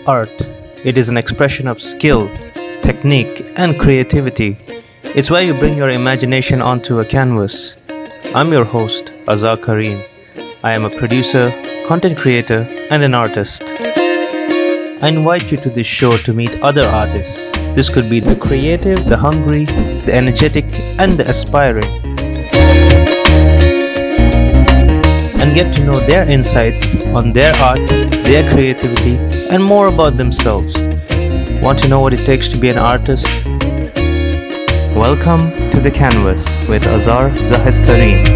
art. It is an expression of skill, technique, and creativity. It's where you bring your imagination onto a canvas. I'm your host, Azhar Carrim. I am a producer, content creator, and an artist. I invite you to this show to meet other artists. This could be the creative, the hungry, the energetic, and the aspiring. And get to know their insights on their art, their creativity, and more about themselves. Want to know what it takes to be an artist? Welcome to the Canvas with Azhar Zahid Carrim.